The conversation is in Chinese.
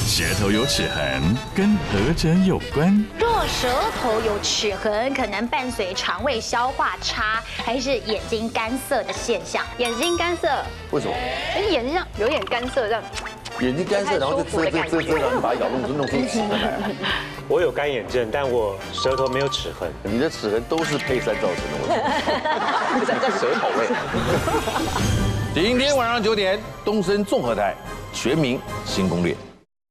舌头有齿痕跟何者有关？ 若舌头有齿痕，可能伴随肠胃消化差，还是眼睛干涩的现象？ 眼睛干涩， 为什么？ 眼睛上有点干涩这样。 眼睛干涩，然后就啧，然后你把它咬弄出齿痕来。 我有干眼症，但我舌头没有齿痕。 你的齿痕都是佩珊造成的，我在舌头味。今天晚上9点，东森综合台《全民新攻略》。